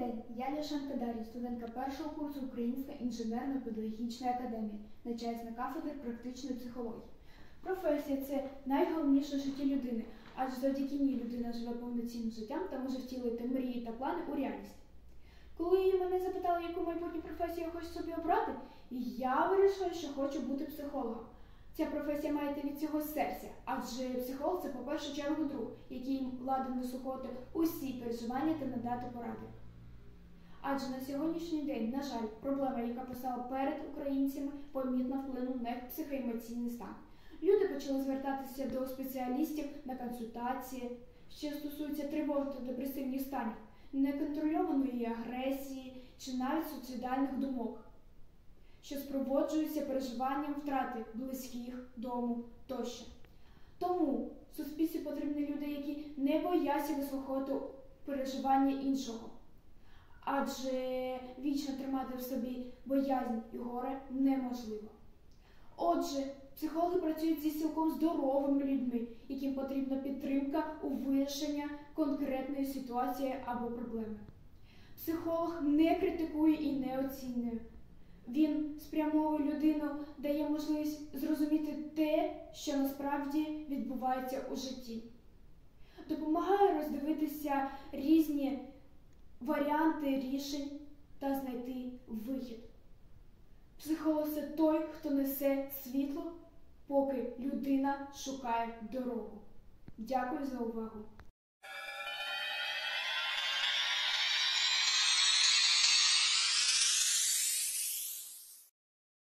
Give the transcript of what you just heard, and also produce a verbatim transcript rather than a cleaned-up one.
день, я Ляшенко Дар'я, студентка першого курсу Українська інженерно-педагогічної академії, навчаюсь на кафедрі практичної психології. Професія – це найголовніше в житті людини, адже завдяки ній людина живе повноцінним життям та може втілити мрії та плани у реальність. Коли мене запитали, яку майбутню професію я хочу собі обрати, я вирішила, що хочу бути психологом. Ця професія має йти від цього серця, адже психолог – це, по першу чергу, друг, який ладен вислуховувати усі переживання та надати поради. Адже на сьогоднішній день, на жаль, проблема, яка постала перед українцями, помітно вплинула на їх психоемоційний стан. Люди почали звертатися до спеціалістів на консультації, що стосуються тривог та депресивних станів, неконтрольованої агресії чи навіть суїцидальних думок, що спроводжуються переживанням втрати близьких, дому тощо. Тому в суспільстві потрібні люди, які не бояться вислуховувати переживання іншого, адже вічно тримати в собі боязнь і горе неможливо. Отже, психологи працюють зі цілком здоровими людьми, яким потрібна підтримка у вирішенні конкретної ситуації або проблеми. Психолог не критикує і не оцінює. Він спрямовує людину, дає можливість зрозуміти те, що насправді відбувається у житті. Допомагає роздивитися різні варіанти рішень та знайти вихід. Психолог – це той, хто несе світло, поки людина шукає дорогу. Дякую за увагу.